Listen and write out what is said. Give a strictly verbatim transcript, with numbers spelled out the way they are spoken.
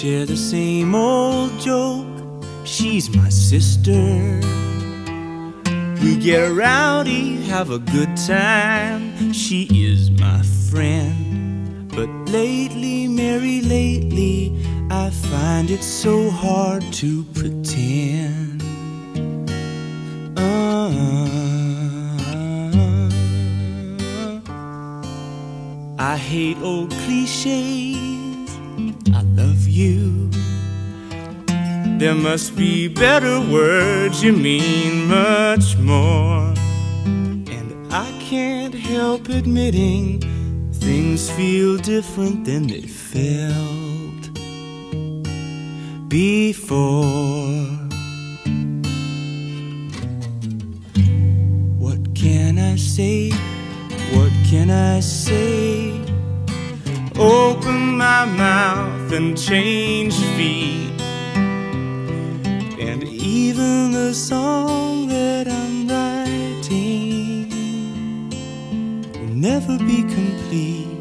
share the same old joke. She's my sister. We get rowdy, have a good time. She is my friend. But lately, Mary, lately, I find it so hard to pretend. uh, I hate old cliches. I love you. There must be better words, you mean much more. And I can't help admitting things feel different than they felt before. What can I say? What can I say? Open my mouth and change feet. And even the song that I'm writing will never be complete